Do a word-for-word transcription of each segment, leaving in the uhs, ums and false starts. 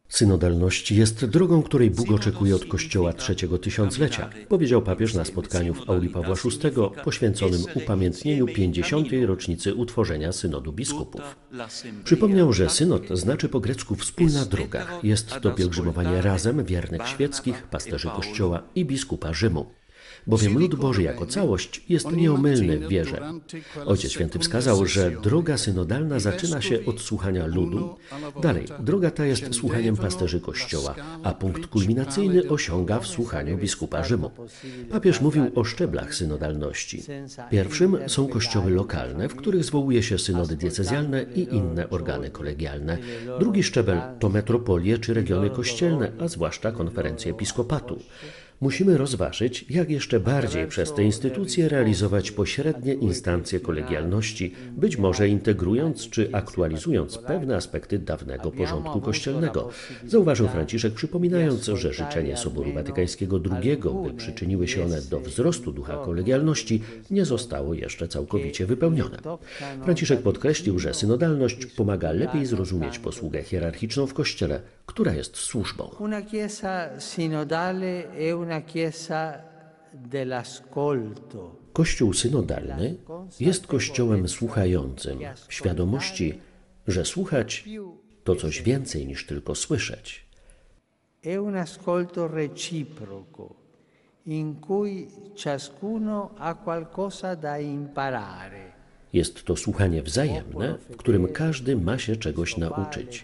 Synodalność jest drogą, której Bóg oczekuje od Kościoła trzeciego tysiąclecia, powiedział papież na spotkaniu w auli Pawła szóstego poświęconym upamiętnieniu pięćdziesiątej rocznicy utworzenia Synodu Biskupów. Przypomniał, że synod znaczy po grecku wspólna droga. Jest to pielgrzymowanie razem wiernych świeckich, pasterzy Kościoła i biskupa Rzymu. Bowiem lud Boży jako całość jest nieomylny w wierze. Ojciec Święty wskazał, że droga synodalna zaczyna się od słuchania ludu. Dalej, droga ta jest słuchaniem pasterzy Kościoła, a punkt kulminacyjny osiąga w słuchaniu biskupa Rzymu. Papież mówił o szczeblach synodalności. Pierwszym są kościoły lokalne, w których zwołuje się synody diecezjalne i inne organy kolegialne. Drugi szczebel to metropolie czy regiony kościelne, a zwłaszcza konferencje episkopatu. Musimy rozważyć, jak jeszcze bardziej przez te instytucje realizować pośrednie instancje kolegialności, być może integrując czy aktualizując pewne aspekty dawnego porządku kościelnego. Zauważył Franciszek, przypominając, że życzenie Soboru Watykańskiego drugiego, by przyczyniły się one do wzrostu ducha kolegialności, nie zostało jeszcze całkowicie wypełnione. Franciszek podkreślił, że synodalność pomaga lepiej zrozumieć posługę hierarchiczną w Kościele, która jest służbą. Una chiesa sinodale è una chiesa dell'ascolto. Kościół synodalny jest kościołem słuchającym, w świadomości, że słuchać to coś więcej niż tylko słyszeć. È un ascolto reciproco, in cui ciascuno ha qualcosa da imparare. Jest to słuchanie wzajemne, w którym każdy ma się czegoś nauczyć.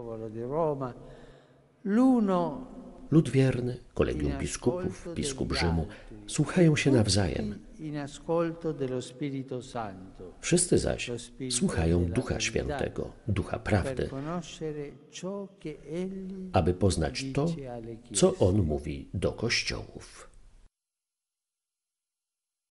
Lud wierny, kolegium biskupów, biskup Rzymu słuchają się nawzajem. Wszyscy zaś słuchają Ducha Świętego, Ducha Prawdy, aby poznać to, co On mówi do kościołów.